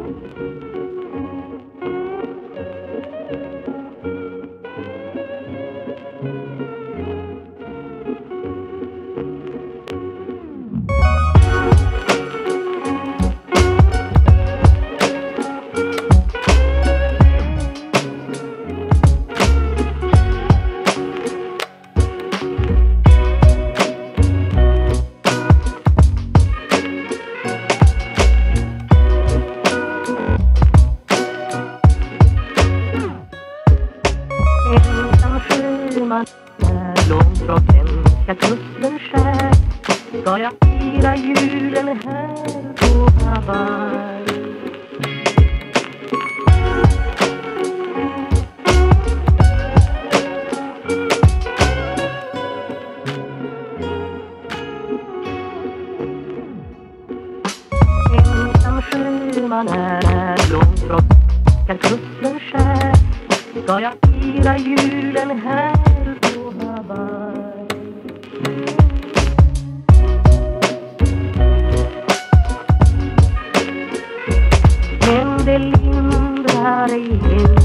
Långt från svenska kusten skär ska jag fira julen här på Hawaii. Ensam sjöman är långt från svenska kusten skär ska jag fira julen här på Hawaii. Men det lindrar ej